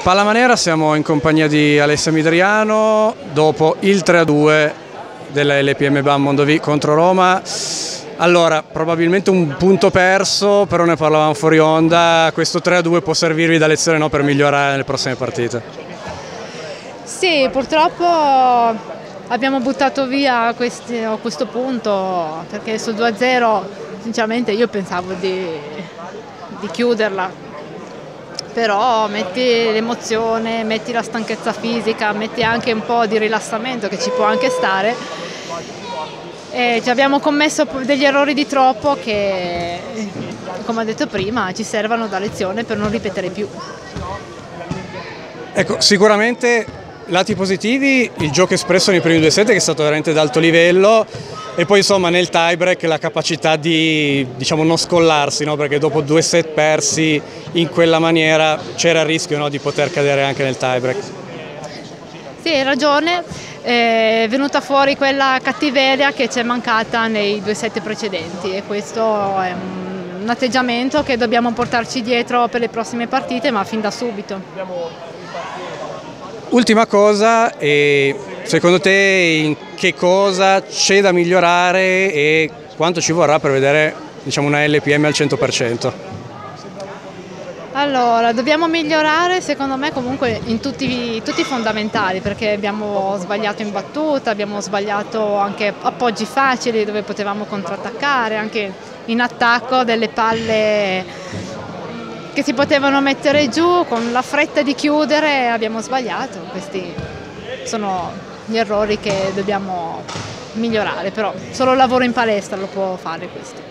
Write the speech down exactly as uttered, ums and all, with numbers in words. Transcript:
Pallamanera siamo in compagnia di Alessia Midriano dopo il tre a due della L P M Bam Mondovì contro Roma. Allora, probabilmente un punto perso, però ne parlavamo fuori onda. Questo tre a due può servirvi da lezione, no, per migliorare nelle prossime partite? Sì, purtroppo abbiamo buttato via questi, a questo punto, perché sul due a zero sinceramente io pensavo di, di chiuderla. Però metti l'emozione, metti la stanchezza fisica, metti anche un po' di rilassamento che ci può anche stare. E ci abbiamo commesso degli errori di troppo che, come ho detto prima, ci servono da lezione per non ripetere più. Ecco, sicuramente lati positivi, il gioco espresso nei primi due set che è stato veramente d'alto livello, e poi insomma nel tiebreak la capacità di, diciamo, non scollarsi, no? Perché dopo due set persi in quella maniera c'era il rischio, no, di poter cadere anche nel tiebreak. Sì, hai ragione, è venuta fuori quella cattiveria che ci è mancata nei due set precedenti e questo è un atteggiamento che dobbiamo portarci dietro per le prossime partite, ma fin da subito. Ultima cosa, e secondo te in che cosa c'è da migliorare e quanto ci vorrà per vedere, diciamo, una L P M al cento per cento? Allora, dobbiamo migliorare secondo me comunque in tutti, tutti i fondamentali, perché abbiamo sbagliato in battuta, abbiamo sbagliato anche appoggi facili dove potevamo contrattaccare, anche in attacco delle palle che si potevano mettere giù, con la fretta di chiudere abbiamo sbagliato. Questi sono gli errori che dobbiamo migliorare, però solo il lavoro in palestra lo può fare questo.